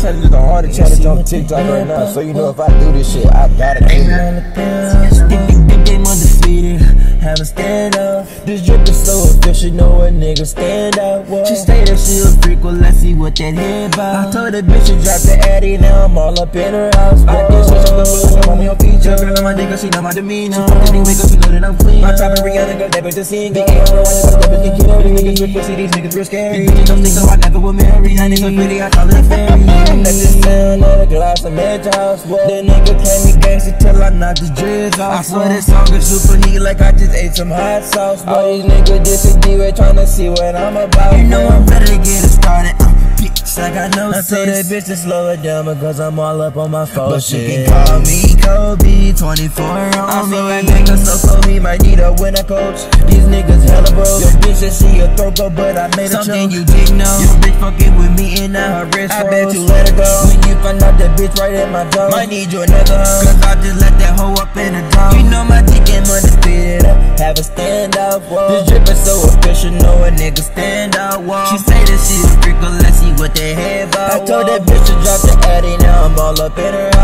challenge is the hardest challenge on TikTok right now. So you know if I do this shit, I gotta kill it. Game undefeated, have a stand up. This drip is so official, know a nigga stand out. Whoa. She stated she a freak, well let's see what that head about. I told that bitch to drop the addy, now I'm all up in her house. I guess she should have on me on feature. Girl on my nigga, she know my demeanor. She put wake up, she know that I'm clean. My top and Rihanna, girl, that bitch just sing. Big ass, that bitch can kill her. These niggas drip pussy, these niggas real scary. These don't think so, I never would marry. That nigga pretty, I call it a fairy. Let this sound of the glass, I'm at your house. That nigga claim me gangsta till I knock the dreads off. I swear this song is super heat like I just ate some hot sauce. All these niggas disagree with tryna see what I'm about. You know I'm better to get it started. I got no sense. I told that bitch to slow it down because I'm all up on my phone. But she can call me Kobe, 24 on me. I nigga so cold, he might need a winner coach. These niggas hella bro. Your bitch said she a throat go, but I made her something you didn't know. Your bitch fucking with me and now her wrist froze. I bet you let her go. When you find out that bitch right at my door, might need you another hoe. Cause I just let that hoe up in the dome. You know my dick ain't undefeated. Have a standout, whoa. This drip is so official, know a nigga stand out, whoa. She say that she a freak, but let's see what that head about. I told that bitch to drop the addy, now I'm all up in her